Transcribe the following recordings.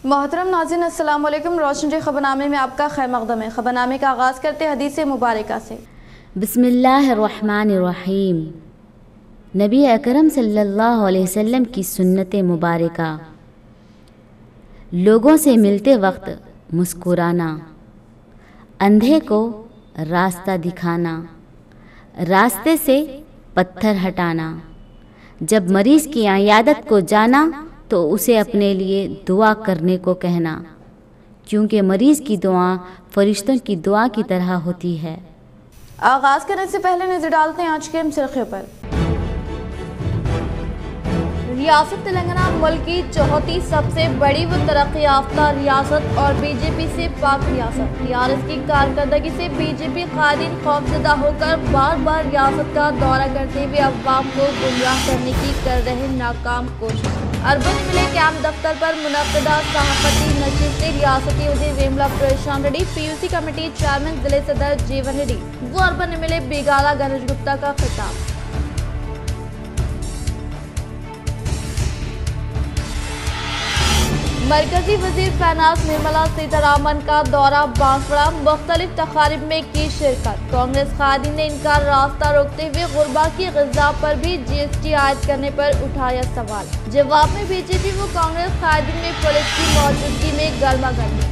محترم ناظرین السلام علیکم۔ روشن خبرنامے میں آپ کا خیر مقدم ہے۔ خبرنامے کا آغاز کرتے حدیث مبارکہ سے۔ بسم اللہ الرحمن الرحیم۔ نبی اکرم صلی اللہ علیہ وسلم کی سنت مبارکہ۔ لوگوں سے ملتے وقت مسکرانا، اندھے کو راستہ دکھانا، راستے سے پتھر ہٹانا، جب مریض کی عیادت کو جانا تو اسے اپنے لیے دعا کرنے کو کہنا، کیونکہ مریض کی دعا فرشتوں کی دعا کی طرح ہوتی ہے۔ آغاز کرنے سے پہلے نظر ڈالتے ہیں آج کے اہم سرخیوں پر۔ ریاست تلنگانہ ملک کی چوتھی سب سے بڑی و ترقی یافتہ ریاست اور بی جے پی سے پاک ریاست۔ ٹی.آر.ایس کی کارکردگی سے بی جے پی قائدین خوفزدہ ہو کر بار بار ریاست کا دورہ کرتے ہوئے عوام کو گمراہ کرنے کی کر رہے ناکام کوشش۔ اربن ملے کیمپ دفتر پر منعقدہ صحافتی نشست سے ریاستی وزیر Vemula Prashanth Reddy, P U C committee chairman ضلع صدر جیون ریڈی و urban M L A Bigala Ganesh Gupta کا خطاب۔ مرکزی وزیر فائنانس نرملا سیتارامن کا دورہ بانسوڑا، مختلف تقاریب میں کی شرکت۔ کانگریس قائدین نے ان کا راستہ روکتے ہوئے غربا کی غذا پر بھی جی ایس ٹی عائد کرنے پر اٹھایا سوال۔ جواب میں بی جے پی و کانگریس قائدین میں پولیس کی موجودگی میں گرما گرمی۔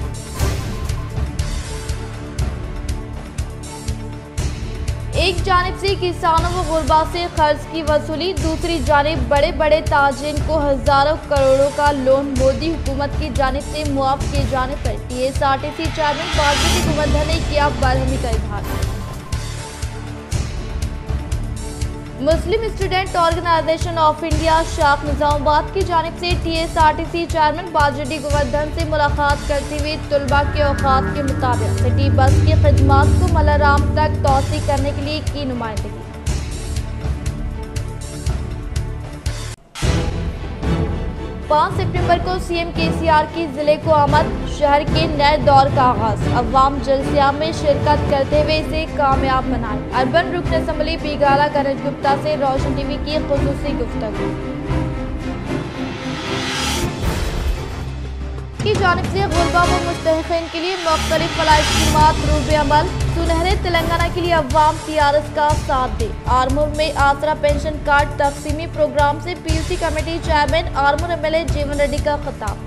ایک جانب سے کسانوں و غربا سے قرض کی وصولی، دوسری جانب بڑے بڑے تاجرین کو ہزاروں کروڑوں کا لون مودی حکومت کی جانب سے معاف کیے جانے پر T S R T C chairman باجوٹی گوردھن نے کیا برہمی کا اظہار۔ Muslim student organisation of India شاخ نظام آباد کی جانب سے T S R T C chairman باجوٹی گوردھن سے ملاقات کرتے ہوئے طلباء کے اوقات کے مطابق سٹی بس کی خدمات کو ملارام تک توسیع کرنے کے لیے کی نمائندگی۔ 5 ستمبر کو سی ایم کے سی آر کی ضلع کو آمد، شہر کے نئے دور کا آغاز، عوام جلسیہ میں شرکت کرتے ہوئے اسے کامیاب بنائے۔ اربن رکن اسمبلی بیگالا گنیش گپتا سے روشن ٹی وی کی خصوصی گفتگو۔ کی جانب سے غربا و مستحقین کے لیے مختلف فلاح اسکیمات روز عمل، سنہرے تلنگانہ کے لیے عوام ٹی آر ایس کا ساتھ دے۔ آرمور میں آسرا پینشن کارڈ تقسیمی پروگرام سے P U C committee chairman Armoor M L A Jeevan Reddy کا خطاب۔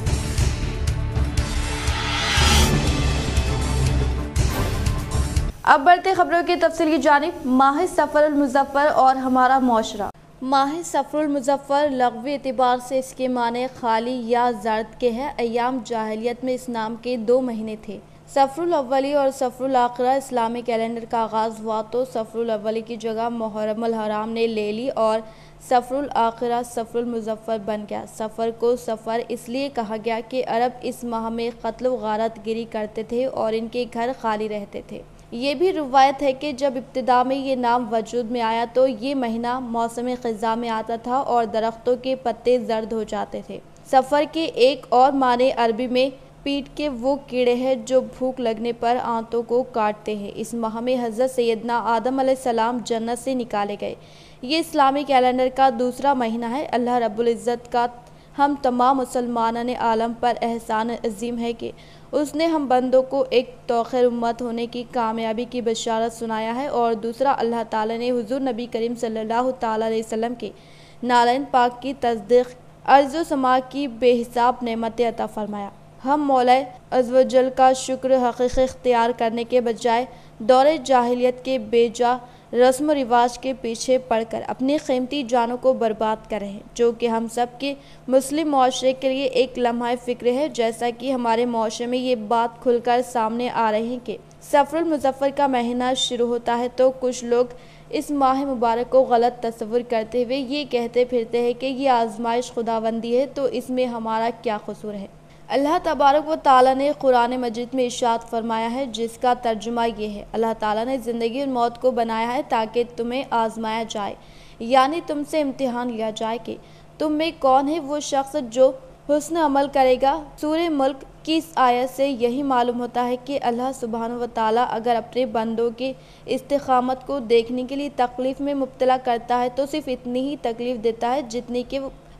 اب بڑھتے خبروں کی تفصیل کی جانب۔ ماہ سفر المظفر اور ہمارا معاشرہ۔ ماہ سفر المظفر لغوی اعتبار سے اس کے معنی خالی یا زرد کے ہے۔ ایام جاہلیت میں اس نام کے 2 مہینے تھے، صفر الاولی اور صفر الاخرہ۔ اسلامی کیلنڈر کا آغاز ہوا تو صفر الاولی کی جگہ محرم الحرام نے لے لی اور صفر الاخرہ صفر المظفر بن گیا۔ صفر کو صفر اس لیے کہا گیا کہ عرب اس ماہ میں قتل و غارت گری کرتے تھے اور ان کے گھر خالی رہتے تھے۔ یہ بھی روایت ہے کہ جب ابتدا میں یہ نام وجود میں آیا تو یہ مہینہ موسم خزاں میں آتا تھا اور درختوں کے پتے زرد ہو جاتے تھے۔ صفر کے ایک اور معنی عربی میں پیٹ کے وہ کیڑے ہیں جو بھوک لگنے پر آنتوں کو کاٹتے ہیں۔ اس ماہ میں حضرت سیدنا آدم علیہ السلام جنت سے نکالے گئے۔ یہ اسلامی کیلنڈر کا دوسرا مہینہ ہے۔ اللہ رب العزت کا ہم تمام مسلمانان عالم پر احسان عظیم ہے کہ اس نے ہم بندوں کو ایک توخیر امت ہونے کی کامیابی کی بشارت سنایا ہے، اور دوسرا اللہ تعالیٰ نے حضور نبی کریم صلی اللہ تعالیٰ علیہ وسلم کے نالین پاک کی تصدیق ارض و سما کی بے حساب نعمتیں عطا فرمایا۔ ہم مولا عزوجل کا شکر حقیقی اختیار کرنے کے بجائے دور جاہلیت کے بے جا رسم و رواج کے پیچھے پڑ کر اپنی قیمتی جانوں کو برباد کر رہے ہیں، جو کہ ہم سب کے مسلم معاشرے کے لیے ایک لمحہ فکر ہے۔ جیسا کہ ہمارے معاشرے میں یہ بات کھل کر سامنے آ رہی ہے کہ صفر المظفر کا مہینہ شروع ہوتا ہے تو کچھ لوگ اس ماہ مبارک کو غلط تصور کرتے ہوئے یہ کہتے پھرتے ہیں کہ یہ آزمائش خداوندی ہے، تو اس میں ہمارا کیا قصور ہے۔ اللہ تبارک و تعالیٰ نے قرآن مجید میں ارشاد فرمایا ہے، جس کا ترجمہ یہ ہے: اللہ تعالیٰ نے زندگی اور موت کو بنایا ہے تاکہ تمہیں آزمایا جائے، یعنی تم سے امتحان لیا جائے کہ تم میں کون ہے وہ شخص جو حسن عمل کرے گا۔ سورہ ملک کی اس آیت سے یہی معلوم ہوتا ہے کہ اللہ سبحانہ و تعالیٰ اگر اپنے بندوں کی استقامت کو دیکھنے کے لیے تکلیف میں مبتلا کرتا ہے تو صرف اتنی ہی تکلیف دیتا ہے جتنی کہ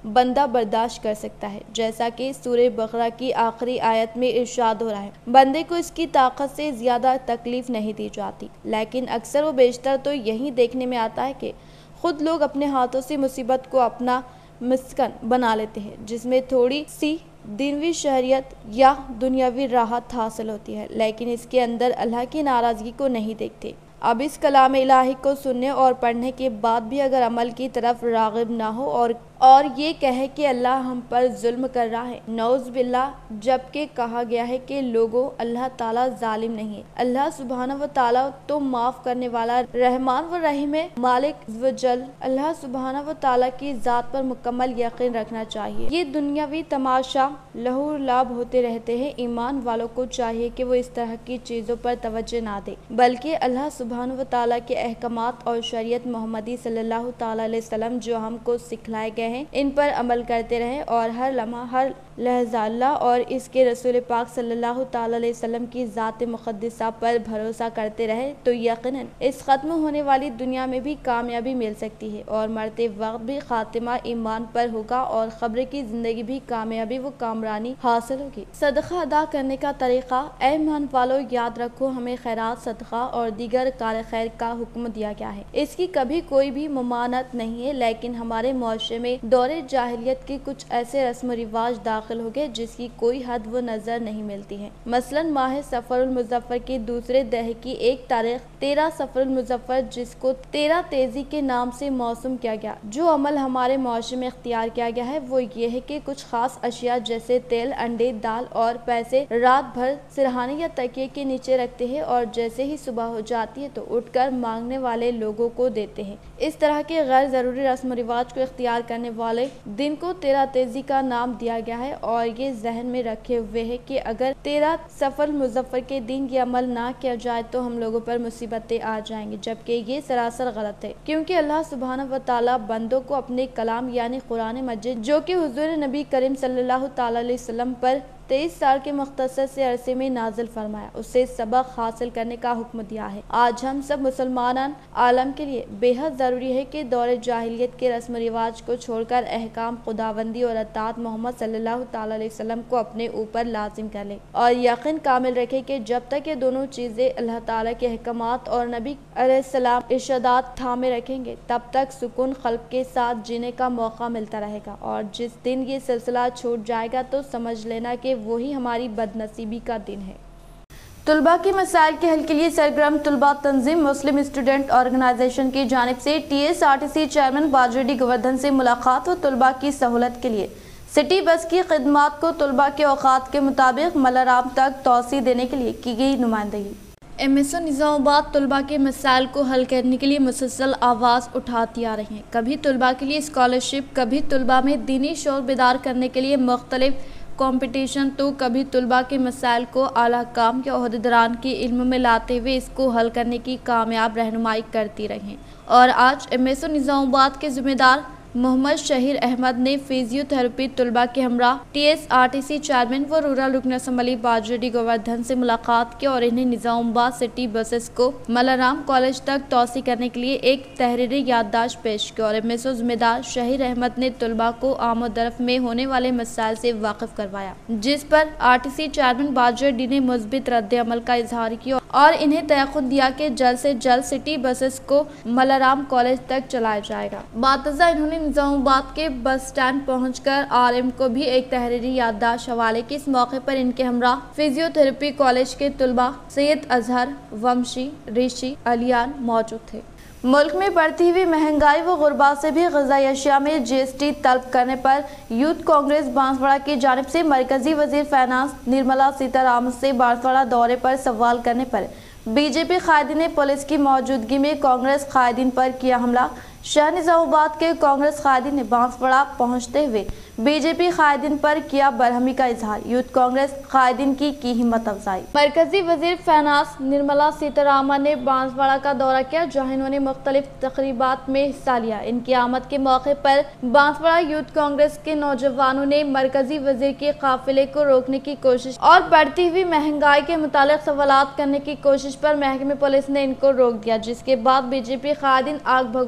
بندہ برداشت کر سکتا ہے، جیسا کہ سورہ بقرہ کی آخری آیت میں ارشاد ہو رہا ہے، بندے کو اس کی طاقت سے زیادہ تکلیف نہیں دی جاتی۔ لیکن اکثر و بیشتر تو یہی دیکھنے میں آتا ہے کہ خود لوگ اپنے ہاتھوں سے مصیبت کو اپنا مسکن بنا لیتے ہیں، جس میں تھوڑی سی دنیوی شہریت یا دنیاوی راحت حاصل ہوتی ہے، لیکن اس کے اندر اللہ کی ناراضگی کو نہیں دیکھتے۔ اب اس کلام الہی کو سننے اور پڑھنے کے بعد بھی اگر عمل کی طرف راغب نہ ہو اور یہ کہے کہ اللہ ہم پر ظلم کر رہا ہے، نعوذ باللہ، جبکہ کہا گیا ہے کہ لوگوں اللہ تعالیٰ ظالم نہیں ہے، اللہ سبحانہ و تعالیٰ تو معاف کرنے والا رحمان و رحیم ہے، مالک و جل۔ اللہ سبحانہ و تعالیٰ کی ذات پر مکمل یقین رکھنا چاہیے۔ یہ دنیاوی تماشا لہو لعب ہوتے رہتے ہیں، ایمان والوں کو چاہیے کہ وہ اس طرح کی چیزوں پر توجہ نہ دے، بلکہ اللہ سبحانہ و تعالیٰ کے احکامات اور شریعت محمدی صلی اللہ تعالیٰ علیہ وسلم جو ہم کو سکھلائے گئے ہیں ان پر عمل کرتے رہیں، اور ہر لمحہ ہر لحظہ اللہ اور اس کے رسول پاک صلی اللہ تعالیٰ علیہ وسلم کی ذات مقدسہ پر بھروسہ کرتے رہے تو یقیناً اس ختم ہونے والی دنیا میں بھی کامیابی مل سکتی ہے، اور مرتے وقت بھی خاتمہ ایمان پر ہوگا، اور قبر کی زندگی بھی کامیابی و کامرانی حاصل ہوگی۔ صدقہ ادا کرنے کا طریقہ۔ اے ایمان والو، یاد رکھو، ہمیں خیرات، صدقہ اور دیگر کار خیر کا حکم دیا گیا ہے، اس کی کبھی کوئی بھی ممانعت نہیں ہے، لیکن ہمارے معاشرے میں دور جاہلیت کے کچھ ایسے رسم و رواج داخل ہو گئے جس کی کوئی حد و نظر نہیں ملتی ہے۔ مثلا ماہ صفر المظفر کے دوسرے دہے کی ایک تاریخ 13 صفر المظفر، جس کو 13 تیزی کے نام سے موسوم کیا گیا۔ جو عمل ہمارے معاشرے میں اختیار کیا گیا ہے وہ یہ ہے کہ کچھ خاص اشیاء جیسے تیل، انڈے، دال اور پیسے رات بھر سرہانے یا تکیے کے نیچے رکھتے ہیں، اور جیسے ہی صبح ہو جاتی ہے تو اٹھ کر مانگنے والے لوگوں کو دیتے ہیں۔ اس طرح کے غیر ضروری رسم و رواج کو اختیار کرنے والے دن کو 13 تیزی کا نام دیا گیا ہے، اور یہ ذہن میں رکھے ہوئے ہے کہ اگر 13 صفر المظفر کے دن یہ عمل نہ کیا جائے تو ہم لوگوں پر مصیبتیں آ جائیں گی، جبکہ یہ سراسر غلط ہے، کیونکہ اللہ سبحانہ و تعالیٰ بندوں کو اپنے کلام یعنی قرآن مجید، جو کہ حضور نبی کریم صلی اللہ تعالیٰ علیہ وسلم پر 23 سال کے مختصر سے عرصے میں نازل فرمایا، اس سے سبق حاصل کرنے کا حکم دیا ہے۔ آج ہم سب مسلمان عالم کے لیے بے حد ضروری ہے کہ دور جاہلیت کے رسم و رواج کو چھوڑ کر احکام خداوندی اور اطاعت محمد صلی اللہ تعالیٰ علیہ وسلم کو اپنے اوپر لازم کر لے، اور یقین کامل رکھے کہ جب تک یہ دونوں چیزیں اللہ تعالیٰ کے احکامات اور نبی علیہ السلام ارشادات تھامے رکھیں گے تب تک سکون قلب کے ساتھ جینے کا موقع ملتا رہے گا، اور جس دن یہ سلسلہ چھوٹ جائے گا تو سمجھ لینا کہ وہی ہماری بد نصیبی کا دن ہے۔ طلباء کے مسائل کے حل کے لیے سرگرم طلباء تنظیم مسلم اسٹوڈنٹ آرگنائزیشن کی جانب سے TSRTC chairman Bajireddy Govardhan سے ملاقات و طلباء کی سہولت کے لیے سٹی بس کی خدمات کو طلباء کے اوقات کے مطابق ملارام تک توسیع دینے کے لیے کی گئی نمائندگی۔ MSO نظام آباد طلباء کے مسائل کو حل کرنے کے لیے مسلسل آواز اٹھاتی آ رہی ہیں۔ کبھی طلباء کے لیے اسکالرشپ، کبھی طلباء میں دینی شعور بیدار کرنے کے لیے مختلف کمپٹیشن، تو کبھی طلباء کے مسائل کو اعلیٰ حکام یا عہدیداران کے علم میں لاتے ہوئے اس کو حل کرنے کی کامیاب رہنمائی کرتی رہی، اور آج MSO نظام آباد کے ذمہ دار محمد شہیر احمد نے فزیو تھراپی طلباء کے ہمراہ TSRTC چیئرمین و رورل رکن اسمبلی باجوی ڈی گوردھن سے ملاقات کی، اور انہیں نظام آباد سٹی بسز کو ملارام کالج تک توسیع کرنے کے لیے ایک تحریری یادداشت پیش کی، اور MSO ذمہ دار شہیر احمد نے طلباء کو آمد و رفت میں ہونے والے مسائل سے واقف کروایا، جس پر RTC چیئرمین باجوی ڈی نے مثبت رد عمل کا اظہار کیا اور انہیں تیقن دیا کہ جلد سے جلد سٹی بسز کو ملارام کالج تک چلایا جائے گا۔ بعد انہوں نے نظام آباد کے بس سٹینڈ پہنچ کر RM کو بھی ایک تحریری یادداشت حوالے کی۔ اس موقع پر ان کے ہمراہ فزیو تھراپی کالج کے طلباء سید اظہر، ومشی، ریشی، علیان موجود تھے۔ ملک میں بڑھتی ہوئی مہنگائی و غربت سے بھی غذائی اشیاء میں GST طلب کرنے پر یوتھ کانگریس بانسواڑہ کی جانب سے مرکزی وزیر فائنانس نرملا سیتارامن سے بانسواڑہ دورے پر سوال کرنے پر BJP قائدین نے پولیس کی موجودگی میں کانگریس قائدین پر کیا حملہ۔ شہر نظام آباد کے کانگریس قائدین نے بانسواڑہ پہنچتے ہوئے BJP قائدین پر کیا برہمی کا اظہار، یوتھ کانگریس قائدین کی ہمت افزائی۔ مرکزی وزیر فائنانس نرملا سیتارامن نے بانسواڑہ کا دورہ کیا، جہاں انہوں نے مختلف تقریبات میں حصہ لیا۔ ان کی آمد کے موقع پر بانسواڑہ یوتھ کانگریس کے نوجوانوں نے مرکزی وزیر کے قافلے کو روکنے کی کوشش اور بڑھتی ہوئی مہنگائی کے متعلق سوالات کرنے کی کوشش پر محکمہ پولیس نے ان کو روک دیا، جس کے بعد BJP قائدین آگ بھگولا ہو گئے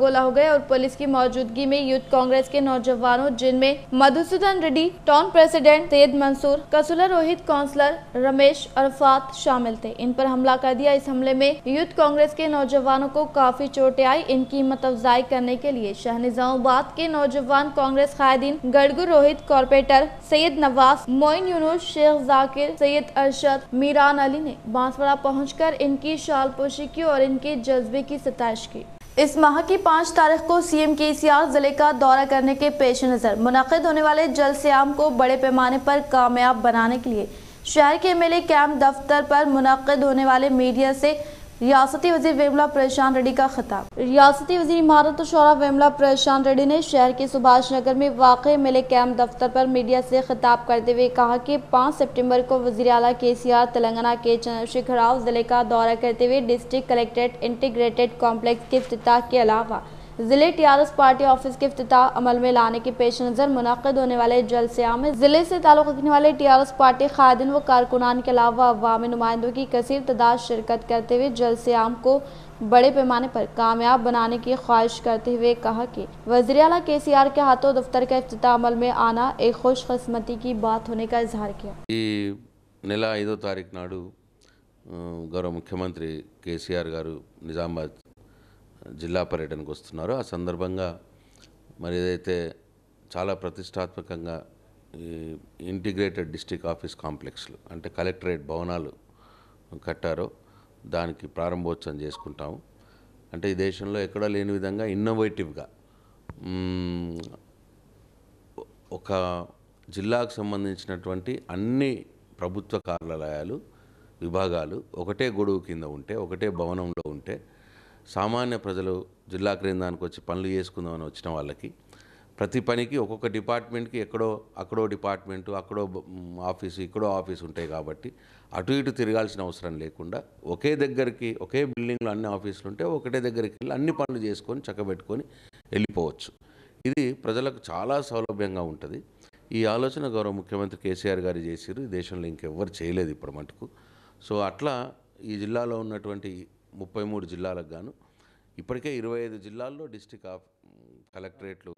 रहे और पुलिस की मौजूदगी में यूथ कांग्रेस के नौजवानों जिनमें Madhusudan Reddy, town president Syed Mansoor, Kasula Rohit, councillor Ramesh Arafat शामिल थे। इन पर हमला कर दिया। इस हमले में यूथ कांग्रेस के नौजवानों को काफी चोटें आई। इनकी हिम्मत अफजाई करने के लिए शाह निजामाबाद के नौजवान कांग्रेस कायदीन गड़गू रोहित, कॉर्पोरेटर सैयद नवाज, मोइन यूनुस, शेख जाकिर, सैयद अरशद, मीरान अली ने बांसवाड़ा पहुंचकर इनकी शालपोशी की और इनके जज्बे की सताइश की। इस माह की 5 तारीख को सीएम केसीआर जिले का दौरा करने के पेश नजर मुनक्किद होने वाले जलसे-आम को बड़े पैमाने पर कामयाब बनाने के लिए शहर के एमएलए कैंप दफ्तर पर मुनक्किद होने वाले मीडिया से रियासती वजीर वेमुला प्रशांत रेड्डी का खिताब। रियासती वजीर इमारत और शौरा वेमुला प्रशांत रेड्डी ने शहर के सुभाष नगर में वाक़ एमएलए कैंप दफ्तर पर मीडिया से खिताब करते हुए कहा कि 5 सितंबर को वजीर आला केसीआर तेलंगाना के चंद्रशेखर राव जिले का दौरा करते हुए डिस्ट्रिक्ट कलेक्ट्रेट इंटीग्रेटेड कॉम्प्लेक्स के इफ्तिताह के अलावा जिले टीआरएस पार्टी ऑफिस के इफ्तिताह अमल में लाने के पेश नज़र मुनक्किद होने वाले जलसे-आम में जिले से ताल्लुक़ रखने वाले टीआरएस पार्टी कायदीन व कारकुनान के अलावा अवामी नुमाइंदों की कसीर तादाद शिरकत करते हुए जलसे-आम को बड़े पैमाने पर कामयाब बनाने की ख्वाहिश करते हुए कहा कि वज़ीर आला केसीआर के हाथों दफ्तर का इफ्तिताह अमल में आना एक खुशकिस्मती की बात होने का इजहार किया। నెల 5వ తారీఖు నాడు గౌరవ ముఖ్యమంత్రి కేసీఆర్ గారు నిజామాబాద్ జిల్లా పర్యటనకు వస్తున్నారు। ఆ సందర్భంగా మరి ఏదైతే చాలా ప్రతిష్టాత్మకంగా ఇంటిగ్రేటెడ్ డిస్ట్రిక్ట్ ఆఫీస్ కాంప్లెక్స్లు అంటే కలెక్టరేట్ భవనాలు కట్టారో దానికి ప్రారంభోత్సవం చేసుకుంటాము। అంటే ఈ దేశంలో ఎక్కడా లేని విధంగా ఇన్నోవేటివ్గా ఒక జిల్లాకు సంబంధించినటువంటి అన్ని ప్రభుత్వ కార్యాలయాలు విభాగాలు ఒకటే గొడుగు కింద ఉంటే ఒకటే భవనంలో ఉంటే సామాన్య ప్రజలు జిల్లా కేంద్రానికి వచ్చి పనులు చేసుకుందామని వచ్చిన వాళ్ళకి ప్రతి పనికి ఒక్కొక్క డిపార్ట్మెంట్కి అక్కడో డిపార్ట్మెంటు అక్కడో ఆఫీసు ఇక్కడో ఆఫీసు ఉంటాయి కాబట్టి అటు ఇటు తిరగాల్సిన అవసరం లేకుండా ఒకే దగ్గరికి ఒకే బిల్డింగ్లో అన్ని ఆఫీసులు ఉంటే ఒకటే దగ్గరికి వెళ్ళి అన్ని పనులు చేసుకొని చక్కబెట్టుకొని వెళ్ళిపోవచ్చు। ఇది ప్రజలకు చాలా సౌలభ్యంగా ఉంటుంది। ఈ ఆలోచన గౌరవ ముఖ్యమంత్రి కేసీఆర్ గారు చేశారు। ఈ దేశంలో ఇంకెవ్వరు చేయలేదు ఇప్పటి మటుకు। సో అట్లా ఈ జిల్లాలో ఉన్నటువంటి 33 జిల్లాలకు గాను ఇప్పటికే 25 జిల్లాల్లో డిస్ట్రిక్ట్ కలెక్టరేట్లు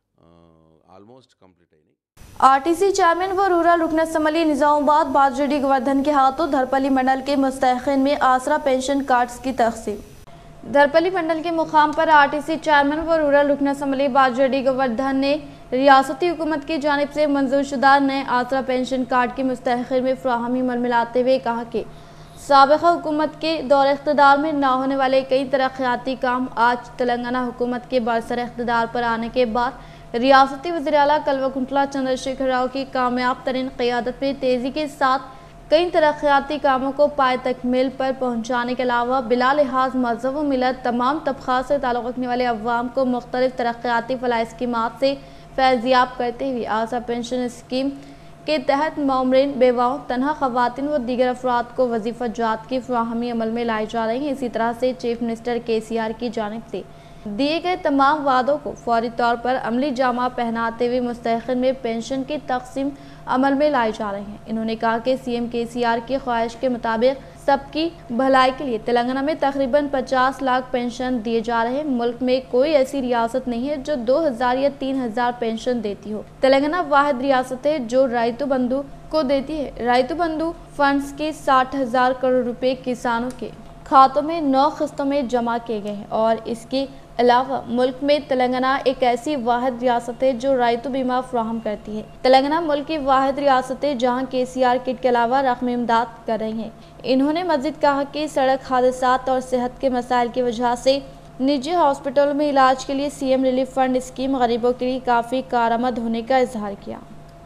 ఆల్మోస్ట్ కంప్లీట్ అయినాయి। आरटीसी चेयरमैन व रूरल रुकन असम्बली निजामाबाद बाजरेडी गोवर्धन के हाथों धरपली मंडल के मुस्तहिकीन में आसरा पेंशन कार्ड्स की तकसीम। धरपली मंडल के मुकाम पर आरटीसी चेयरमैन व रूरल रुकन असम्बली बाजरेडी गोवर्धन ने रियासती हुकूमत की जानिब से मंजूर शुदा नए आसरा पेंशन कार्ड की मुस्तहिकीन में फराहमी मिलाते हुए कहा कि साबिक़ा हुकूमत के दौर इक़्तिदार में ना होने वाले कई तरक्याती काम आज तेलंगाना हुकूमत के बरसर इक़्तिदार पर आने के बाद रियासती वज़ीर आला कल्वकुंतला चंद्रशेखर राव की कामयाब तरीन क़ियादत में तेज़ी के साथ कई तरक्याती कामों को पाए तकमील पर पहुँचाने के अलावा बिला लिहाज मज़हब व मिलत तमाम तबक़ात से ताल्लुक़ रखने वाले अवाम को मुख्तलिफ तरक्याती फलाह स्कीमात से फैज़याब करते हुए आशा पेंशन स्कीम के तहत मौमरीन, बेवाओं, तन्हा ख़वातीन व दीगर अफराद को वजीफ़ा जात की फराहमी अमल में लाई जा रही है। इसी तरह से चीफ मिनिस्टर केसीआर की जानिब से दिए गए तमाम वादों को फौरी तौर पर अमली जामा पहनाते हुए मुस्तहिकीन में पेंशन की तकसीम अमल में लाई जा रही है। इन्होंने कहा कि सीएम केसीआर की ख्वाहिश के मुताबिक सबकी भलाई के लिए तेलंगाना में तकरीबन 50 लाख पेंशन दिए जा रहे हैं। मुल्क में कोई ऐसी रियासत नहीं है जो 2000 या 3000 पेंशन देती हो। तेलंगाना वाहिद रियासत है जो राइतु बंधु को देती है। राइतु बंधु फंड्स के 60,000 करोड़ रुपए किसानों के खातों में 9 किस्तों में जमा किए गए हैं और इसके अलावा मुल्क में तेलंगाना एक ऐसी वाहिद रियासत है जो राइतु बीमा फराहम करती है। तेलंगाना मुल्क की वाहिद रियासत है जहाँ केसीआर किट के अलावा रकमी इमदाद कर रही है। इन्होंने मज़ीद कहा कि सड़क हादसात और सेहत के मसाइल की वजह से निजी हॉस्पिटलों में इलाज के लिए सीएम रिलीफ फंड स्कीम गरीबों के लिए काफ़ी कारआमद होने का इजहार किया।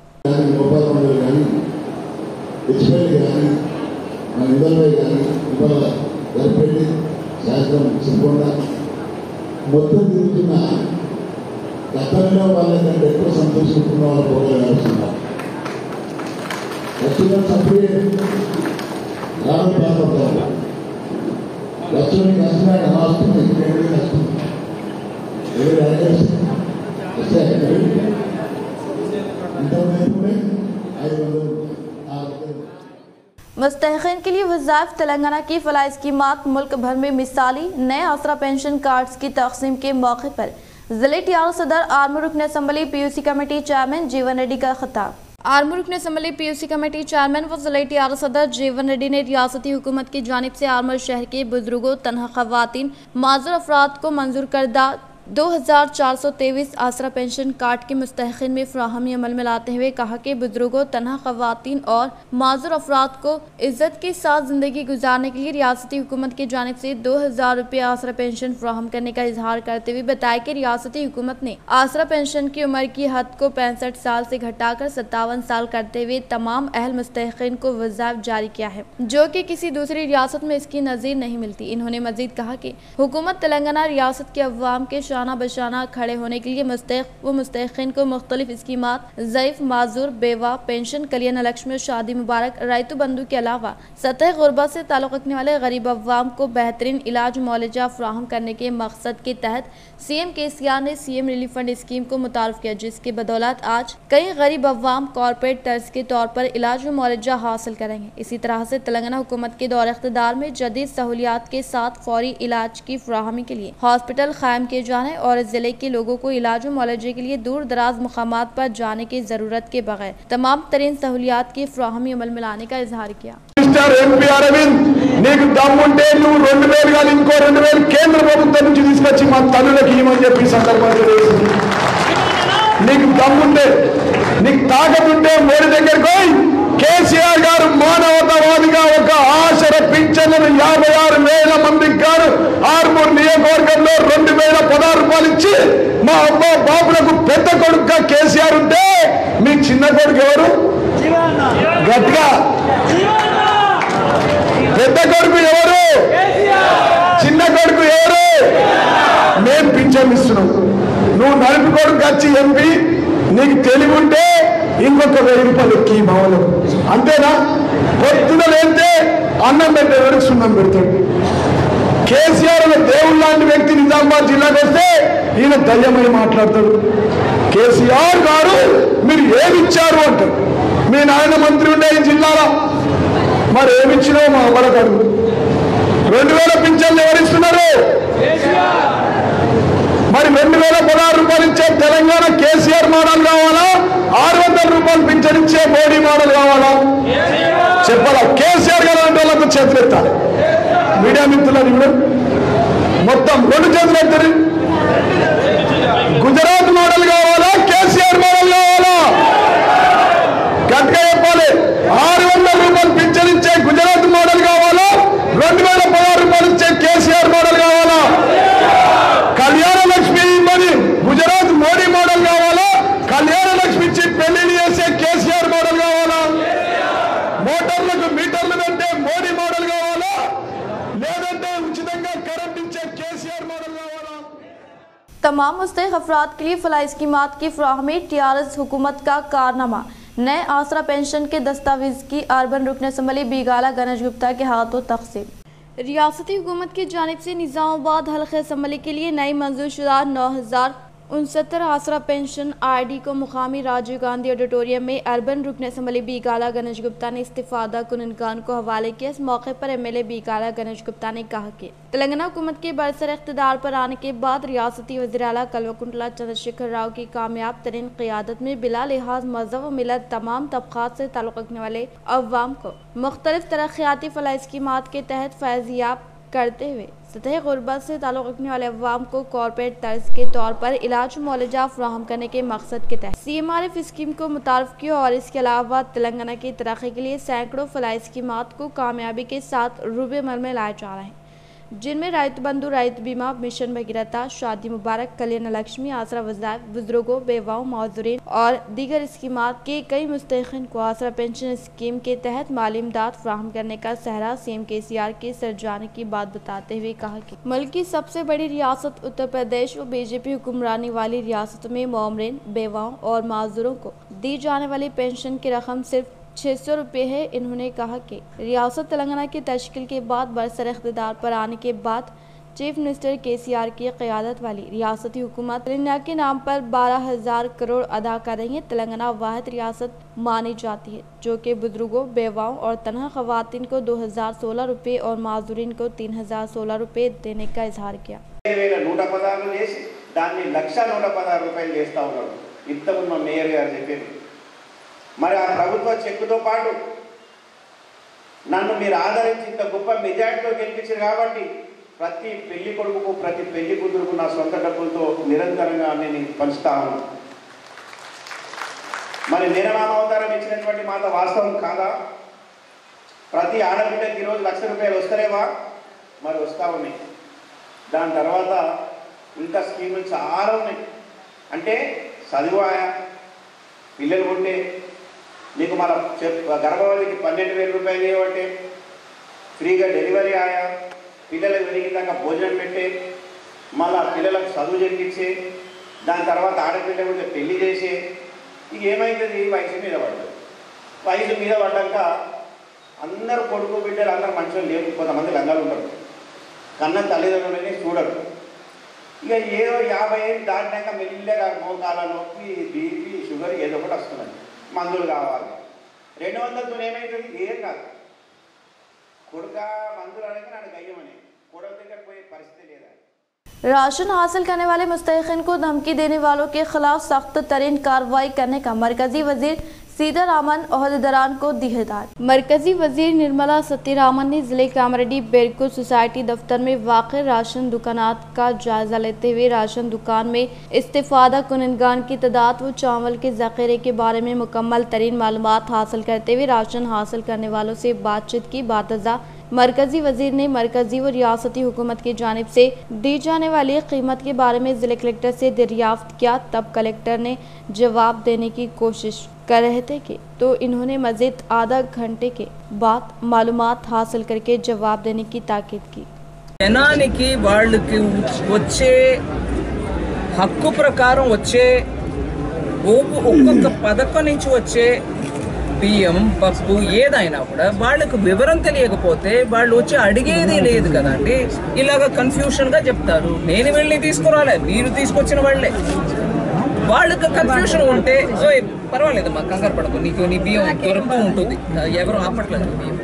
మొత్తం తిరుగుతున్న గతంలో వాళ్ళకంటే ఎక్కువ సంతోషిస్తున్న వాళ్ళు కూడా నడుస్తున్నారు। వచ్చిన సభ్యులు రావడం బాధపడతారు। వచ్చిన కష్టమైన ఆస్తుంది ఇంకెక్కడికి వస్తుంది मुस्तहिक़ीन के लिए वज़ाइफ। तेलंगाना की फलाही स्कीमात मुल्क भर में मिसाली। नए आसरा पेंशन कार्ड्स की तक़सीम के मौके पर ज़िले टीआर सदर आर्मी रुकन असम्बली पीयूसी कमेटी चेयरमैन जीवन रेड्डी का खिताब। आर्मी रुकन असम्बली पीयूसी कमेटी चेयरमैन व ज़िले टीआर सदर जीवन रेड्डी ने रियासती हुकूमत की जानिब से आर्मर शहर के बुजुर्गों, तन्हा ख़वातीन, माज़ूर अफराद को मंजूर करदा 2423 आसरा पेंशन कार्ड के मुस्तहिक़ीन में फ़राहमी अमल में लाते हुए कहा कि बुजुर्गों, तन्हा ख़वातीन और माज़ूर अफराद को इज़्ज़त के साथ ज़िंदगी गुजारने के लिए रियासती हुकूमत की जानिब से 2000 रुपये आसरा पेंशन फ़राहम करने का इजहार करते हुए बताया कि रियासती हुकूमत ने आसरा पेंशन की उम्र की हद को 65 साल से घटाकर 57 साल करते हुए तमाम अहल मुस्तहिक़ीन को वज़ाइफ जारी किया है, जो कि किसी दूसरी रियासत में इसकी नज़ीर नहीं मिलती। इन्होंने मज़ीद कहा कि हुकूमत तेलंगाना रियासत के अवाम के शाना बशाना खड़े होने के लिए मुस्तहिक़ीन को मुख्तलिफ स्कीमात, ज़ईफ़, माजूर, बेवा, पेंशन, कल्याण लक्ष्मी, शादी मुबारक, रायतु बंधु के अलावा सतह गुरबत से ताल्लुक़ रखने वाले गरीब अवाम को बेहतरीन इलाज मुआलजा फराहम करने के मकसद के तहत CM KCR ने CM रिलीफ फंड स्कीम को मुतारफ़ किया, जिसके बदौलत आज कई गरीब अवाम कॉर्पोरेट तर्ज के तौर पर इलाज व मुआलजा हासिल करेंगे। इसी तरह से तेलंगाना हुकूमत के दौर इख्तिदार में जदीद सहूलियात के साथ फौरी इलाज की फराहमी के लिए हॉस्पिटल कायम किए जाने और जिले के लोगों को इलाज व मुआलजे के लिए दूर दराज मुकामात पर जाने की जरूरत के बगैर तमाम तरीन सहूलियात की फराहमी अमल में लाने का इजहार किया। MP అరవింద్, నీకు దమ్ముంటే నువ్వు 2000 కాదు ఇంకో 2000 కేంద్ర ప్రభుత్వం నుంచి తీసుకొచ్చి మా తల్లులకు ఇవ్వమని చెప్పి సందర్భంగా నీకు దమ్ముంటే, నీకు తాకతుంటే మోడీ దగ్గరికి పోయి కేసీఆర్ గారు మానవతావాదిగా ఒక ఆశర పింఛన్లను 56,000 మందికి గారు ఆర్మూర్ నియోజకవర్గంలో 2016 రూపాయలు ఇచ్చి మా అబ్బా బాబులకు పెద్ద కొడుకుగా కేసీఆర్ ఉంటే మీ చిన్న కొడుకు ఎవరు? గట్టిగా పెద్ద కొడుకు ఎవరు? చిన్న కొడుకు ఎవరు? మేము పింఛన్ ఇస్తున్నాం. నువ్వు నలుపు కొడుకు వచ్చి ఎంపీ, నీకు తెలివి ఉంటే ఇంకొక 1000 రూపాయలు ఎక్కి మామూలు అంతేనా? పొద్దున వెళ్తే అన్నం పెట్టేవాడు సున్నం పెడతాడు. కేసీఆర్ అనే దేవుడు లాంటి వ్యక్తి నిజామాబాద్ జిల్లాకు వస్తే ఈయన దయ్యమై మాట్లాడతాడు. కేసీఆర్ గారు మీరు ఏమి ఇచ్చారు అంటారు. మీ నాయన మంత్రి ఉండే ఈ జిల్లాలో మరి ఏమిచ్చినో మా అమ్మలకు అడుగు. 2000 పింఛన్లు ఎవరిస్తున్నారు? మరి 2016 రూపాయలు ఇచ్చే తెలంగాణ కేసీఆర్ మోడల్ కావాలా? 600 రూపాయలు పింఛన్ ఇచ్చే మోడీ మోడల్ కావాలా? చెప్పాలా? కేసీఆర్ గారు అంటే వాళ్ళకు చేతులు ఎత్తాలి. మీడియా మిత్రులని కూడా మొత్తం 2 చేతులు ఎత్తారు. గుజరాత్ మోడల్ కావాలా? కేసీఆర్ మోడల్ కావాలా? గట్టిగా చెప్పాలి. 600 రూపాయలు పింఛన్ ఇచ్చే గుజరాత్ మోడల్ కావాలా? 2016 రూపాయలు ఇచ్చే కేసీఆర్ మోడల్ కావాలా? కళ్యాణ లక్ష్మి మరి గుజరాత్ మోడీ మోడల్ కావాలా? కళ్యాణ లక్ష్మి ఇచ్చి పెళ్లి చేసే కేసీఆర్ మోడల్ కావాలా? మోటార్లకు మీటర్లు పెట్టే మోడీ మోడల్ కావాలా? లేదంటే ఉచితంగా కరెంట్ ఇచ్చే కేసీఆర్ మోడల్ కావాలా? तमाम मुस्तहिक़ अफराद के लिए फलाही स्कीमात की फराहमी। टीआरएस हुकूमत का कारनामा। नए आसरा पेंशन के दस्तावेज की अर्बन रुकन असम्बली बीगाला गणेश गुप्ता के हाथों तक़सीम। रियासती हुकूमत की जानिब से निज़ामाबाद हल्क़े असम्बली के लिए नई मंजूर शुदा 9069 आसरा पेंशन ID को मुकामी राजीव गांधी ऑडिटोरियम में अर्बन रुकन असम्बली बीगाला गणेश गुप्ता ने इस्तिफादा कुननगान को हवाले किया। इस मौके पर MLA बीगाला गणेश गुप्ता ने कहा कि तेलंगाना हुकूमत के बरसर इख्तिदार पर आने के बाद रियासती वज़ीर आला कल्वकुंटला चंद्रशेखर राव की कामयाब तरीन क़ियादत में बिला लिहाज मज़हब व मिलत तमाम तबक़ात से ताल्लुक़ रखने वाले अवाम को मुख्तलिफ तरक्याती फलाही स्कीमात के तहत फैज़याब करते हुए सतह गुरबत से ताल्लुक़ रखने वाले अवाम को कॉर्पोरेट तर्ज के तौर पर इलाज मुआलजा फराहम करने के मकसद के तहत CMRF स्कीम को मुतारफ़ किया और इसके अलावा तेलंगाना की तरक्की के लिए सैकड़ों फलाही स्कीमात को कामयाबी के साथ रूबे अमल में लाए जा रहे हैं, जिनमें रायतु बंधु, रायतु बीमा, मिशन भगीरथा, शादी मुबारक, कल्याण लक्ष्मी, आसरा वज़ाइफ, बुजुर्गों, बेवाओं, माजूरीन और दीगर स्कीमात के कई मुस्तहिक़ीन को आसरा पेंशन स्कीम के तहत माली इमदाद फराहम करने का सहरा CM KCR के सर जाने की बात बताते हुए कहा कि मुल्क की सबसे बड़ी रियासत उत्तर प्रदेश व BJP हुक्मरानी वाली रियासतों में मामरीन, बेवाओं और माजूरों को दी जाने वाली पेंशन की रकम सिर्फ 600 रुपये है। इन्होंने कहा कि रियासत तेलंगाना की तश्कील के बाद बरसर इख्तिदार पर आने के बाद चीफ मिनिस्टर KCR की क़यादत वाली रियासती हुकूमत तेलंगाना के नाम पर 12,000 करोड़ अदा कर रही है। तेलंगाना वाहिद रियासत मानी जाती है जो कि बुजुर्गों, बेवाओं और तनहा ख़वातीन को 2,016 रुपये और माजूरीन को 3,016 रुपये देने का इजहार किया। 1,116 చేసి దాన్ని 1,116 రూపాయలు చేస్తా ఉన్నాడు. ఇంతకుముందు మా మేయర్ గారు చెప్పారు. మరి ఆ ప్రభుత్వ చెక్కుతో పాటు నన్ను మీరు ఆదరించి ఇంత గొప్ప మెజార్టీతో గెలిపించారు కాబట్టి ప్రతి పెళ్లి కొడుకుకు, ప్రతి పెళ్లి కూతురుకు నా సొంత డబ్బులతో నిరంతరంగా నేను పంచుతా ఉన్నాను. మరి మేనమామ అవతారం ఇచ్చినటువంటి మాట వాస్తవం కాదా? ప్రతి ఆడబిడ్డకి ఈరోజు 1,00,000 రూపాయలు వస్తలేవా? మరి వస్తూ ఉన్నాయి. దాని తర్వాత ఇంకా స్కీములు చాలా ఉన్నాయి. అంటే చదువాయా, పిల్లలు ఉంటే మీకు మన గర్భవతికి 12,000 రూపాయలు ఇవ్వటే, ఫ్రీగా డెలివరీ ఆయా, పిల్లలకు పెరిగినాక భోజనం పెట్టే, మళ్ళా పిల్లలకు చదువు చెప్పించే, దాని తర్వాత ఆడపిల్ల ఉంటే పెళ్లి చేసే. ఇక ఏమైతుంది? వయసు మీద పడ్డది. వయసు మీద పడ్డాక అందరూ కొడుకు బిడ్డలు అందరూ మంచిగా లేవు. కొంతమంది లంగాలు ఉంటారు, కన్న తల్లిదండ్రులని చూడరు. ఇక ఏదో 50 ఏళ్ళు దాటినాక మెల్లగా మోకాల నొప్పి, బీపీ, షుగర్ ఏదో ఒకటి వస్తున్నాయి. మందులు కావాలి. 200తో ఏమవుతుంది? ఏం కాదు. కొడుక మందులు అడగ నన్ను గయ్యమని కొడుకు దగ్గర పోయే పరిస్థితి లేదా? राशन हासिल करने वाले मुस्तहिक़ीन को धमकी देने वालों के खिलाफ सख्त तरीन कार्रवाई करने का मरकजी वजीर सीतारामन ओहदेदारान को दी हिदायत। मरकजी वजीर निर्मला सीतारामन ने जिले कामरेड्डी बेरकुल सोसाइटी दफ्तर में वाक़ राशन दुकानात का जायजा लेते हुए राशन दुकान में इस्तिफ़ादा कुनंदगान की तादाद व चावल के ज़ख़ीरे के बारे में मुकम्मल तरीन मालूमात हासिल करते हुए राशन हासिल करने वालों से बातचीत की। बातज़ा मरकजी वजीर ने मरकजी व रियासती हुकूमत की जानिब से दी जाने वाली कीमत के बारे में ज़िले कलेक्टर से दरियाफ्त किया। तब कलेक्टर ने जवाब देने की कोशिश कर रहे थे कि तो इन्होंने मज़ीद आधा घंटे के बाद मालूमात हासिल करके जवाब देने की ताकीद की। జనానికి వాళ్ళకి వచ్చే హక్కు ప్రకారం వచ్చే ఒక్కొక్క పథకం నుంచి వచ్చే బియ్యం, పప్పు ఏదైనా కూడా వాళ్ళకు వివరం తెలియకపోతే వాళ్ళు వచ్చి అడిగేది లేదు కదండి. ఇలాగ కన్ఫ్యూషన్గా చెప్తారు. నేను వెళ్ళి తీసుకురాలే, మీరు తీసుకొచ్చిన వాళ్ళే. వాళ్ళకి కన్ఫ్యూషన్ ఉంటే పర్వాలేదు, మాకు కంగారు పడకు, నీకు నీ బియ్యం దొరుకుతూ ఉంటుంది, ఎవరు ఆపట్లేదు బియ్యం.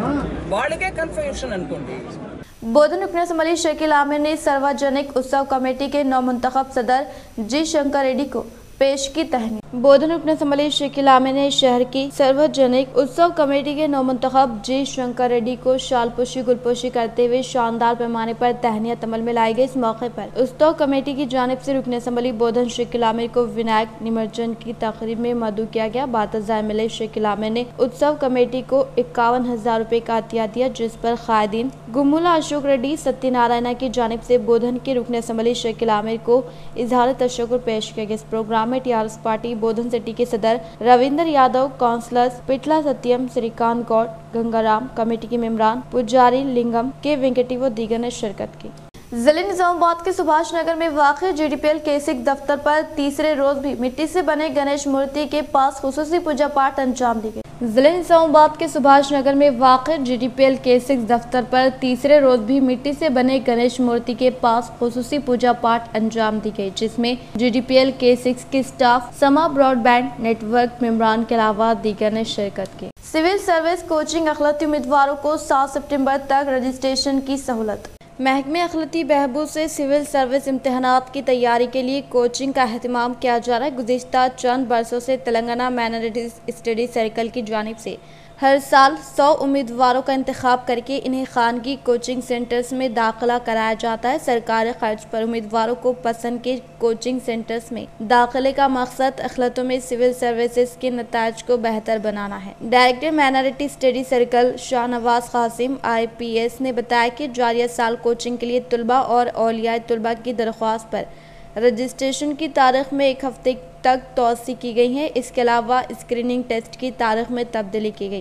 వాళ్ళకే కన్ఫ్యూషన్ అనుకోండి. बोधन रुकन असम्बली शकील आमिर ने सार्वजनिक उत्सव कमेटी के नौमुंतखब सदर जी शंकर रेड्डी को पेश की तहनीत। बोधन रुकन असम्बली शकील आमिर ने शहर की सार्वजनिक उत्सव कमेटी के नौमुंतखब जी शंकर रेड्डी को शालपोशी गुलपोशी करते हुए शानदार पैमाने पर तहनीत अमल में लाई गई। इस मौके पर उत्सव कमेटी की जानिब से रुकन असम्बली बोधन शकील आमिर को विनायक निमज्जन की तकरीब में मदऊ किया गया। बातज़ा मिले शकील आमिर ने उत्सव कमेटी को 51,000 रुपये का अतिया दिया, जिस पर कायदीन गुमुला अशोक रेड्डी सत्यनारायण की जानिब से बोधन के रुकन असम्बली शकील आमिर को इजहार तशक्कुर पेश किया गया। इस प्रोग्राम में टीआरएस पार्टी बोधन सिटी के सदर रविंद्र यादव, काउंसलर्स पिटला सत्यम, श्रीकांत गौड़, गंगाराम, कमेटी के मेम्बरान पुजारी लिंगम के वेंकटी व दीगर ने शिरकत की। जिले निजामाबाद के सुभाष नगर में वाक़ GDPL केसिक दफ्तर पर तीसरे रोज भी मिट्टी से बने गणेश मूर्ति के पास खुसूसी पूजा पाठ अंजाम दी गई। जिले निजामाबाद के सुभाष नगर में वाक़ GDPL केसिक दफ्तर पर तीसरे रोज भी मिट्टी से बने गणेश मूर्ति के पास खुसूसी पूजा पाठ अंजाम दी गई, जिसमें GDPL केसिक के स्टाफ, समा ब्रॉडबैंड नेटवर्क मेम्बरान के अलावा दीगर ने शिरकत की। सिविल सर्विस कोचिंग अखिलती उम्मीदवारों को 7 सितम्बर तक रजिस्ट्रेशन की सहूलत। महकमे अखिलती बहबूद से सिविल सर्विस इम्तहानात की तैयारी के लिए कोचिंग का अहतमाम किया जा रहा है। गुज़िश्ता चंद बरसों से तेलंगाना माइनॉरिटी स्टडी सर्कल की जानिब से हर साल 100 उम्मीदवारों का इंतखाब करके इन्हें खानगी कोचिंग सेंटर्स में दाखिला कराया जाता है। सरकारी खर्च पर उम्मीदवारों को पसंद के कोचिंग सेंटर्स में दाखिले का मकसद अखिलतों में सिविल सर्विसेज के नताज को बेहतर बनाना है। Director minority study circle Shahnawaz Qasim IPS ने बताया कि जारिया साल कोचिंग के लिए तुलबा और औलियाए तुलबा की दरख्वास्त पर रजिस्ट्रेशन की तारीख में 1 हफ्ते तक तोसी की गई है। इसके अलावा स्क्रीनिंग टेस्ट की तारीख में तब्दीली की गई।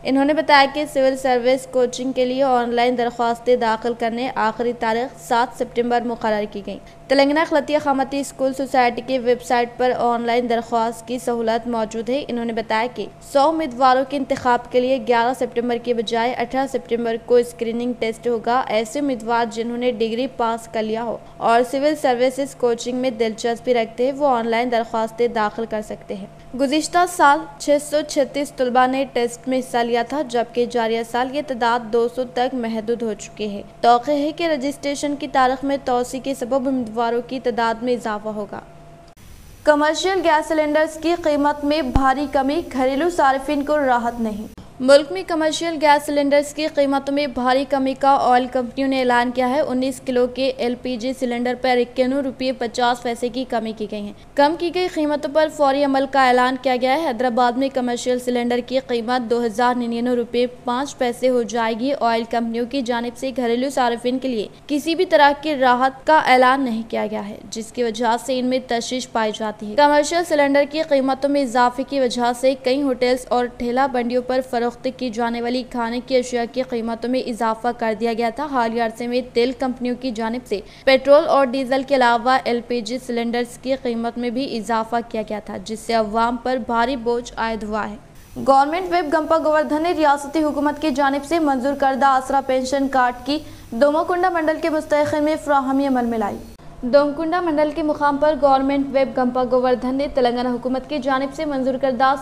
انہوں نے بتایا کہ سول سروس کوچنگ کے لیے آن لائن درخواستیں داخل کرنے آخری تاریخ 7 سپٹمبر مقرر کی گئی۔ تلنگانہ اقلیتی اقامتی اسکول سوسائٹی کی ویب سائٹ پر آن لائن درخواست کی سہولت موجود ہے۔ انہوں نے بتایا کہ 100 امیدواروں کے انتخاب کے لیے 11 سپٹمبر کے بجائے 18 سپٹمبر کو اسکریننگ ٹیسٹ ہوگا۔ ایسے امیدوار جنہوں نے ڈگری پاس کر لیا ہو اور سول سروسز کوچنگ میں دلچسپی رکھتے ہیں وہ آن لائن درخواستیں داخل کر سکتے ہیں۔ گزشتہ سال 636 طلباء نے ٹیسٹ میں حصہ لیا تھا، جبکہ جاریہ سال یہ تعداد 200 تک محدود ہو چکی ہے۔ توقع ہے کہ رجسٹریشن کی تاریخ میں توسیع کے سبب امیدواروں کی تعداد میں اضافہ ہوگا۔ کمرشل گیس سلنڈرز کی قیمت میں بھاری کمی، گھریلو صارفین کو راحت نہیں۔ ملک میں کمرشل گیس سلنڈرز کی قیمتوں میں بھاری کمی کا آئل کمپنیوں نے اعلان کیا ہے۔ 19 کلو کے LPG سلنڈر پر 91 روپے 50 پیسے کی کمی کی گئی ہے۔ کم کی گئی قیمتوں پر فوری عمل کا اعلان کیا گیا ہے۔ حیدرآباد میں کمرشل سلنڈر کی قیمت 2099 روپے 5 پیسے ہو جائے گی۔ آئل کمپنیوں کی جانب سے گھریلو صارفین کے لیے کسی بھی طرح کی راحت کا اعلان نہیں کیا گیا ہے، جس کی وجہ سے ان میں تشویش پائی جاتی ہے۔ کمرشل سلنڈر کی قیمتوں میں اضافے کی وجہ سے کئی ہوٹلز اور ٹھیلا بنڈیوں پر فروخت کی جانے والی کھانے کی اشیاء کی قیمتوں میں اضافہ کر دیا گیا تھا۔ حالیہ عرصے میں تیل کمپنیوں کی جانب سے پیٹرول اور ڈیزل کے علاوہ LPG سلنڈرز کی قیمت میں بھی اضافہ کیا گیا تھا، جس سے عوام پر بھاری بوجھ عائد ہوا ہے۔ گورنمنٹ ویب گمپا گوردھن نے ریاستی حکومت کی جانب سے منظور کردہ آسرا پینشن کارڈ کی دومکنڈا منڈل کے مستحقین میں فراہمی عمل میں لائی۔ دومکنڈا منڈل کے مقام پر گورنمنٹ ویب گمپا گوردھن نے تلنگانہ حکومت کی جانب سے منظور کردہ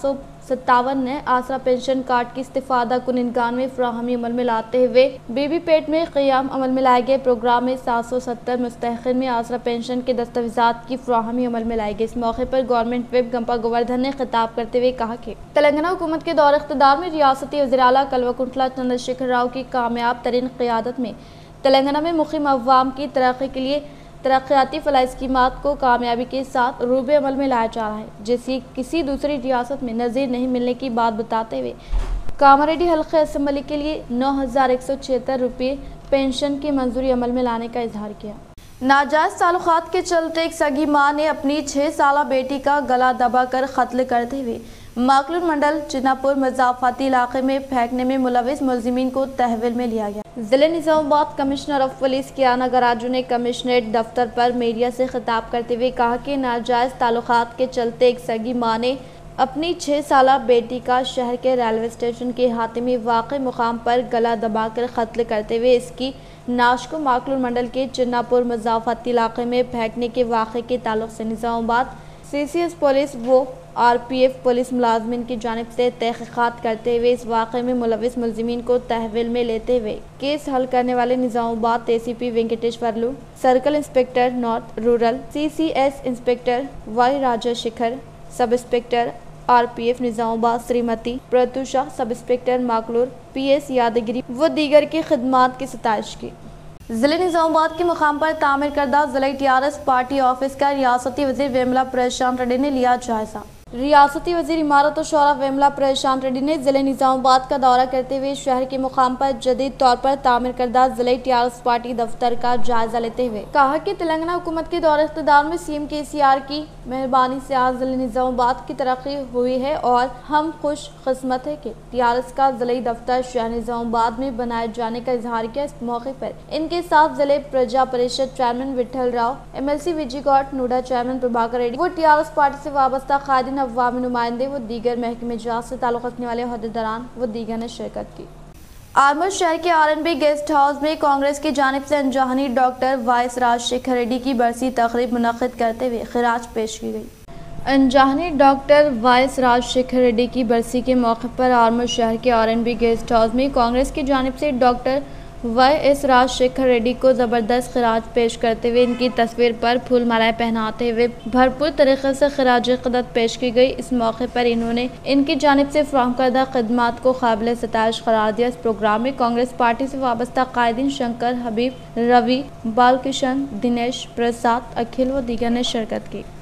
757 نئے آسرا پینشن کارڈ کی استفادہ کنندگان میں فراہمی عمل میں لاتے ہوئے بی بی پیٹ میں قیام عمل میں لائے گئے پروگرام میں 770 مستحقین میں آسرا پینشن کے دستاویزات کی فراہمی عمل میں لائی گئی۔ اس موقع پر گورنمنٹ ویب گمپا گوردھن نے خطاب کرتے ہوئے کہا کہ تلنگانہ حکومت کے دور اقتدار میں ریاستی وزیر اعلیٰ کلوکنٹلا چندر شیکھر راؤ کی کامیاب ترین قیادت میں تلنگانہ میں مقیم عوام کی ترقی کے لیے ترقیاتی فلاحی اسکیمات کو کامیابی کے ساتھ عروج عمل میں لایا جا رہا ہے، جس کی کسی دوسری ریاست میں نظیر نہیں ملنے کی بات بتاتے ہوئے کاماریڈی حلقہ اسمبلی کے لیے 9176 روپے پینشن کی منظوری عمل میں لانے کا اظہار کیا۔ ناجائز تعلقات کے چلتے ایک سگی ماں نے اپنی 6 سالہ بیٹی کا گلا دبا کر قتل کرتے ہوئے ماکلور منڈل چناپور مضافاتی علاقے میں پھینکنے میں ملوث ملزمین کو تحویل میں لیا گیا۔ ضلع Nizamabad commissioner of police کیانا گراجو نے کمشنریٹ دفتر پر میڈیا سے خطاب کرتے ہوئے کہا کہ ناجائز تعلقات کے چلتے ایک سگی ماں نے اپنی 6 سالہ بیٹی کا شہر کے ریلوے اسٹیشن کے احاطے میں واقع مقام پر گلا دبا کر قتل کرتے ہوئے اس کی نعش کو ماکلور منڈل کے چناپور مضافاتی علاقے میں پھینکنے کے واقعے کے تعلق سے نظام آباد CCS پولیس و RPF پولیس ملازمین کی جانب سے تحقیقات کرتے ہوئے اس واقعے میں ملوث ملزمین کو تحویل میں لیتے ہوئے کیس حل کرنے والے Nizamabad ACP Venkateshwarlu, circle inspector north rural CCS inspector Y Raja Shekhar, sub inspector RPF Nizamabad Srimati Pratusha, sub inspector Makloor PS Yadagiri و دیگر کی خدمات کی ستائش کی۔ ضلع نظام آباد کے مقام پر تعمیر کردہ ضلعی TRS پارٹی آفس کا ریاستی وزیر ویملا پرشانت ریڈی نے لیا جائزہ۔ ریاستی وزیر امارت و شورا ویملا پرشانت ریڈی نے ضلع نظام آباد کا دورہ کرتے ہوئے شہر کے مقام پر جدید طور پر تعمیر کردہ ضلعی TRS پارٹی دفتر کا جائزہ لیتے ہوئے کہا کہ تلنگانہ حکومت کے دور اقتدار میں CM KCR کی مہربانی سے آج ضلع نظام آباد کی ترقی ہوئی ہے اور ہم خوش قسمت ہے کہ TRS کا ضلعی دفتر شہر نظام آباد میں بنائے جانے کا اظہار کیا۔ اس موقع پر ان کے ساتھ ضلع Praja Parishad chairman Vithal Rao, MLC V G Goud, NUDA chairman Prabhakar Reddy و TRS پارٹی سے وابستہ قائدین، عوامی نمائندے و دیگر محکمہ جات سے تعلق رکھنے والے عہدیداران و دیگر نے شرکت کی۔ آرمور شہر کے RNB گیسٹ ہاؤس میں کانگریس کی جانب سے انجہانی doctor Y S Rajashekhar Reddy کی برسی تقریب منعقد کرتے ہوئے خراج پیش کی گئی۔ انجہانی doctor Y S Rajashekhar Reddy کی برسی کے موقع پر آرمور شہر کے RNB گیسٹ ہاؤس میں کانگریس کی جانب سے doctor Y S Rajashekhar Reddy کو زبردست خراج پیش کرتے ہوئے ان کی تصویر پر پھول مالائیں پہناتے ہوئے بھرپور طریقے سے خراج عقیدت پیش کی گئی۔ اس موقع پر انہوں نے ان کی جانب سے فراہم کردہ خدمات کو قابل ستائش قرار دیا۔ اس پروگرام میں کانگریس پارٹی سے وابستہ قائدین شنکر، حبیب، روی، بال کشن، دنیش پرساد، اکھل و دیگر نے شرکت کی۔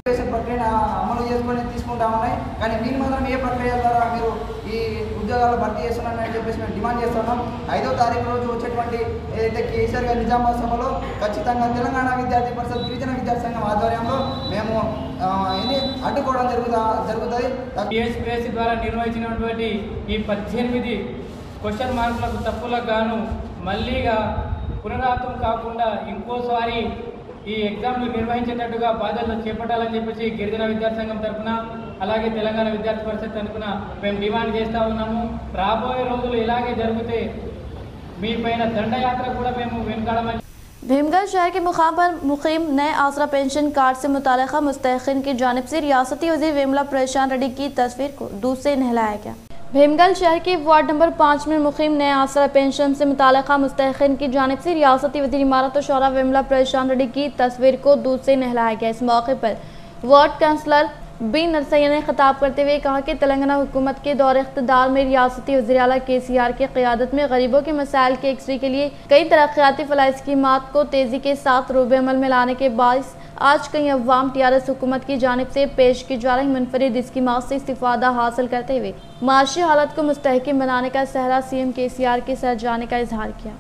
ప్రక్రియను అమలు చేసుకొని తీసుకుంటా ఉన్నాయి. కానీ మీరు మాత్రం ఏ ప్రక్రియ ద్వారా మీరు ఈ ఉద్యోగాలు భర్తీ చేస్తున్నారని చెప్పేసి మేము డిమాండ్ చేస్తున్నాం. 5వ తారీఖు రోజు వచ్చేటువంటి ఏదైతే కేసీఆర్ గారి నిజామాబాద్ సభలో ఖచ్చితంగా తెలంగాణ విద్యార్థి పరిషత్ గిరిజన విద్యార్థి సంఘం ఆధ్వర్యంలో మేము ఇది అడ్డుకోవడం జరుగుతుంది. టీఎస్పీఎస్సీ ద్వారా నిర్వహించినటువంటి ఈ 18 క్వశ్చన్ మార్కులకు తప్పులకు గాను మళ్ళీగా పునరావృతం కాకుండా ఇంకోసారి ఈ ఎగ్జామ్లు నిర్వహించేటట్టుగా బాధ్యతలు చేపట్టాలని చెప్పేసి గిరిజన విద్యార్థి సంఘం తరఫున అలాగే తెలంగాణ విద్యార్థి పరిషత్ తరఫున మేము డిమాండ్ చేస్తూ ఉన్నాము. రాబోయే రోజులు ఇలాగే జరిగితే మీ పైన దండయాత్ర కూడా మేము వెనుకాడమని. भीमगढ़ शहर के मुकाम पर मुकीम नए आसरा पेंशन कार्ड से मुताल्लिक़ मुस्तहिक़ीन की जानिब से रियासती वज़ीर विमला परेशान रेड्डी की तस्वीर को दूध से नहलाया गया। भीमगढ़ शहर के वार्ड नंबर 5 में मुकीम नए आसरा पेंशन से मुताल्लिक़ मुस्तहिक़ीन की जानिब से रियासती वज़ीर इमारत और शौरा विमला परेशान रेड्डी की तस्वीर को दूध से नहलाया गया। इस मौके पर वार्ड काउंसलर बी नरसैया ने खिताब करते हुए कहा कि तेलंगाना हुकूमत के दौर इख्तिदार में रियासती वज़ीर आला KCR की क़यादत में गरीबों के मसाइल के यकसरी के लिए कई तरक्याती फलाह स्कीमात को तेज़ी के साथ रूबे अमल में लाने के बाइस आज कई अवाम TRS हुकूमत की जानिब से पेश की जा रही मुनफरिद स्कीमात से इस्तिफ़ादा हासिल करते हुए माशी हालत को मुस्तहकम बनाने का सहरा CM KCR के साथ जाने का इजहार किया।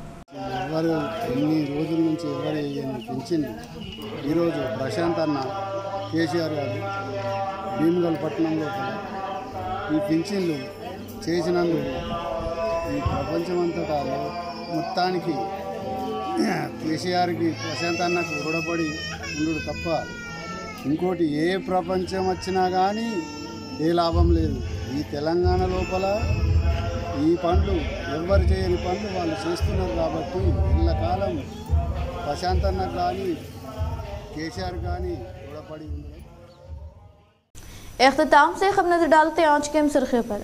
కేసీఆర్ గారు భీమగల్ పట్టణంలో ఈ పింఛన్లు చేసినందుకు ఈ ప్రపంచమంతటా మొత్తానికి కేసీఆర్కి ప్రశాంత్ అన్నకు రుణపడి ఉండు తప్ప ఇంకోటి ఏ ప్రపంచం వచ్చినా కానీ ఏ లాభం లేదు. ఈ తెలంగాణ లోపల ఈ పనులు ఎవ్వరు చేయని పనులు వాళ్ళు చేస్తున్నారు కాబట్టి ఇళ్ళకాలం ప్రశాంత్ అన్నకు కానీ కేసీఆర్ కానీ రుణపడి ఉన్నారు. इख्तिताम से खबर नजर डालते हैं आज के सुर्खियों पर।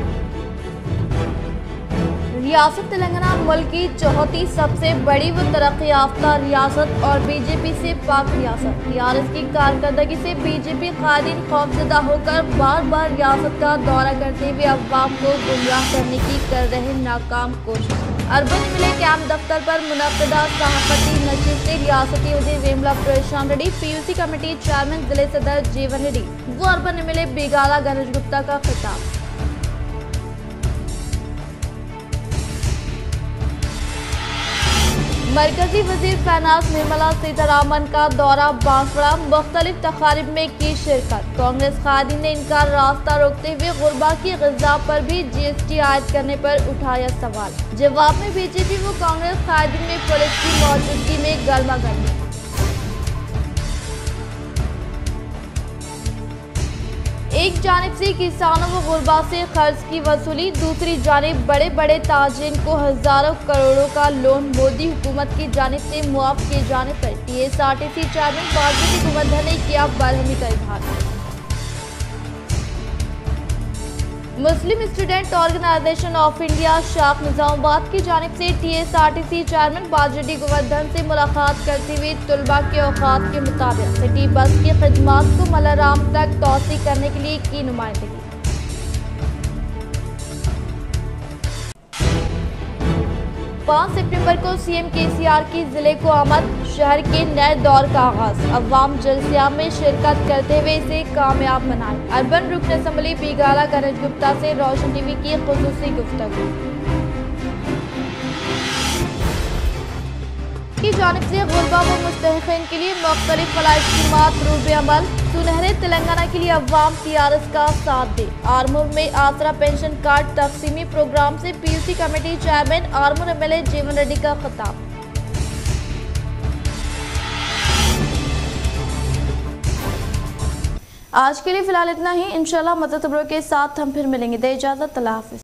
रियासत तेलंगाना मुल्क की चौथी सबसे बड़ी व तरक्की याफ्ता रियासत और बीजेपी से पाक रियासत। TRS की कारकर्दगी से बीजेपी कायदीन खौफजदा होकर बार बार रियासत का दौरा करते हुए अवाम को गुमराह करने की कर रहे नाकाम कोशिश। अर्बन मिले कैंप दफ्तर पर मुनक्किदा सहाफती नशिस्त से रियासती वज़ीर विमला परेशान रेड्डी, PUC कमेटी चेयरमैन जिले सदर जीवन रेड्डी व अर्बन मिले बिगाला गणेश गुप्ता का खिताब। मरकजी वजीर फाइनेंस निर्मला सीतारामन का दौरा बांसवाड़ा, मुख्तलिफ तकारीब में की शिरकत। कांग्रेस कायदीन ने इनका रास्ता रोकते हुए गुरबा की ग़िज़ा पर भी GST आयद करने पर उठाया सवाल। जवाब में बीजेपी व कांग्रेस कायदीन में पुलिस की मौजूदगी में गर्मा गर्मी। एक जानिब से किसानों व गुरबा से कर्ज की वसूली, दूसरी जानिब बड़े बड़े ताजिर को हजारों करोड़ों का लोन मोदी हुकूमत की जानिब से मुआफ किए जाने पर TSRTC चेयरमैन बाजवटी गोवर्धन ने किया बरहमी का इजहार। Muslim student organisation of India शाख निजामाबाद की जानिब से TSRTC चेयरमैन बाजवटी गोवर्धन से मुलाकात करते हुए तुलबा के औकात के मुताबिक सिटी बस की खिदमात को मलाराम तक तौसी करने के लिए की नुमाइंदगी। 5 सितंबर को CM KCR की जिले को आमद, शहर के नए दौर का आगाज। अवाम जलसिया में शिरकत करते हुए इसे कामयाब बनाए। अर्बन रुकन असम्बली बिगाला गणेश गुप्ता से रोशन TV की खुसूसी गुफ्तगू की जानिब से गुरबा व मुस्तहिक़ीन के लिए मुख्तलिफ फलाह स्कीमात रूबे अमल। सुनहरे तेलंगाना के लिए अवाम TRS का साथ दे। आरमूर में आसरा पेंशन कार्ड तकसीमी प्रोग्राम से PUC committee chairman Armoor MLA Jeevan Reddy का खिताब। आज के लिए फिलहाल इतना ही। इंशाल्लाह मदद खबरों के साथ हम फिर मिलेंगे। दे इजाजत, अल्लाह हाफ़िज़।